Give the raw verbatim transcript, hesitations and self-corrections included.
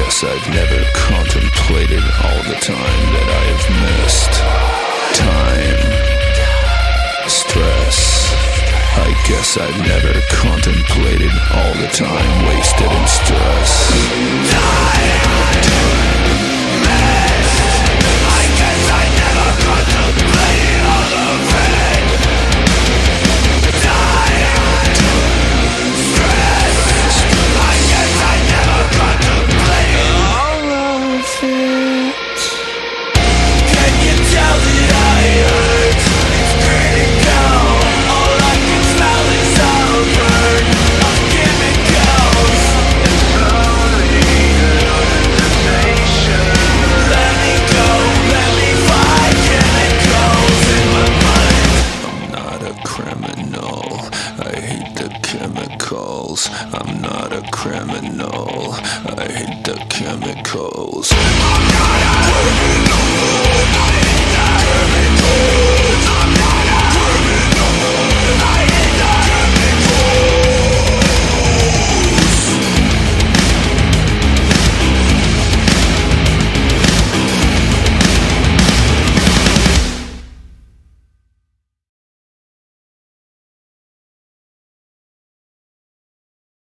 guess I've never contemplated all the time that I have missed. Time. Stress. I guess I've never contemplated all the time wasted in stress. Time. Missed. I guess I never contemplated all of it. Time. Stress. I guess I never contemplated all of it. Can you tell that I hurt? It's critical. All I can smell is our burn of chemicals. And slowly hallucination. Let me go, let me find chemicals in my mind. I'm not a criminal. I hate the chemicals. I'm not a criminal. I hate the chemicals. I'm not a criminal. I hate the chemicals.